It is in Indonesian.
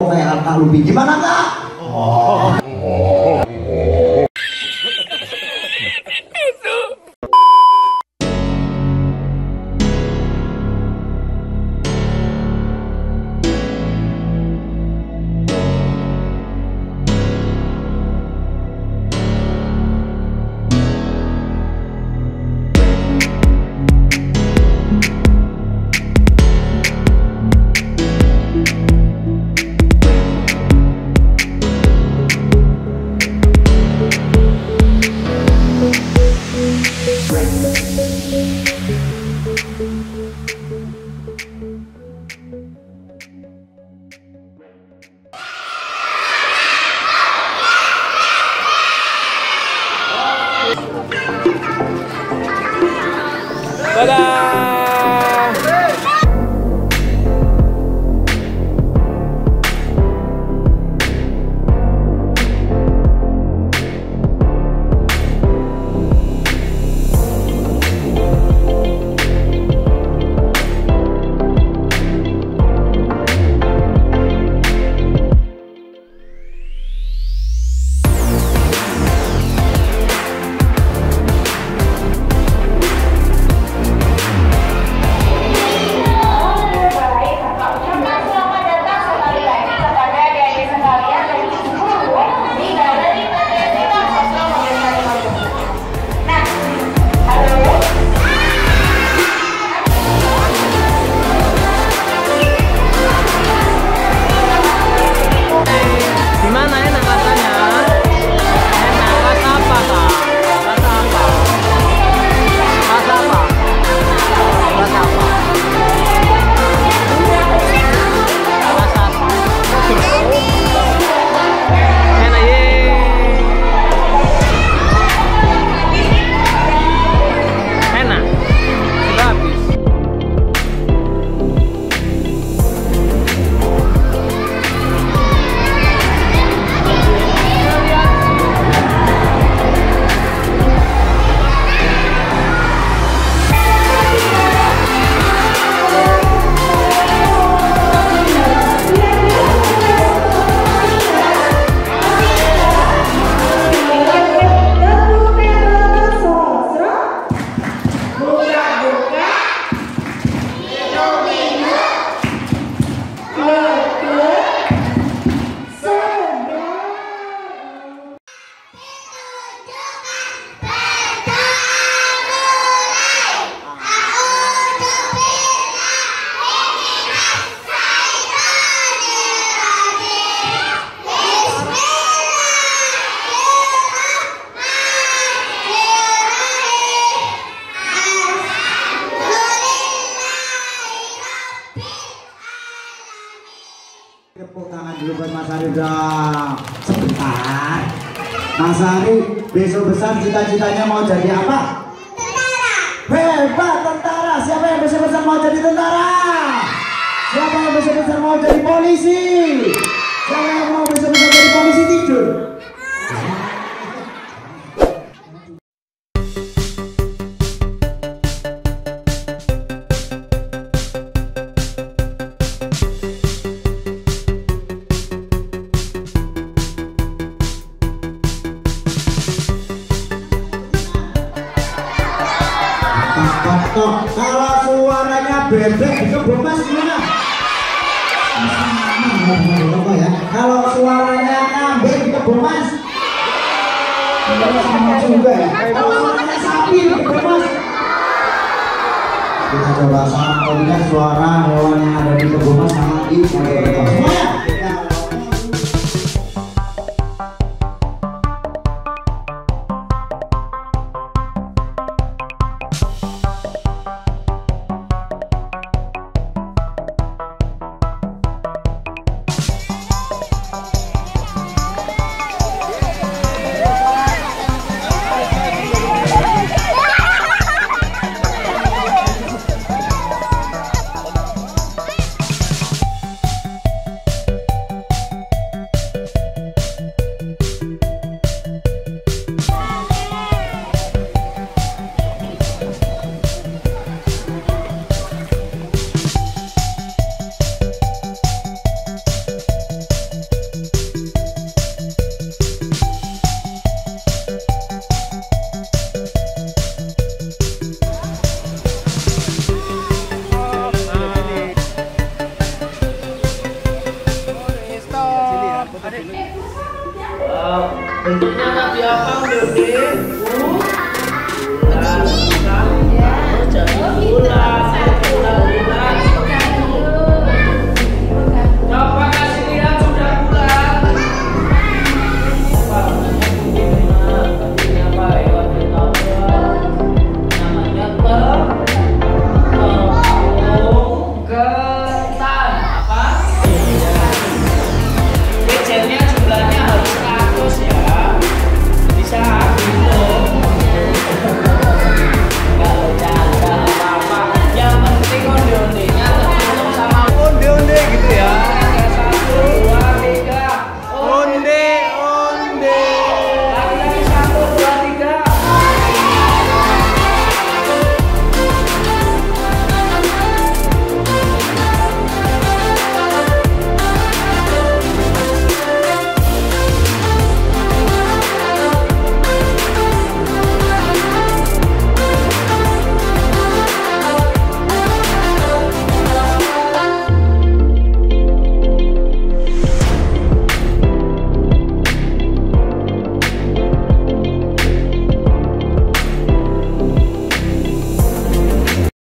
kayak Kak Lubi. Gimana Kak? Tepuk tangan dulu buat Mas Ari dong. Sebentar. Mas Ari besok besar cita-citanya mau jadi apa? Tentara. Hebat, tentara. Siapa yang besar-besar mau jadi tentara? Siapa yang besar-besar mau jadi polisi? Siapa yang mau besar-besar jadi polisi tidur? Kalau suaranya bebek itu bomas gimana? Ya. Kalau suaranya kambing itu bomas. Sama juga ya. Kalau suaranya sapi itu bomas. Kita coba samakan suara hewan yang ada di kebomas sama di semuanya. Bentuknya tadi apa, Dede? Bulan. Jadi bulan.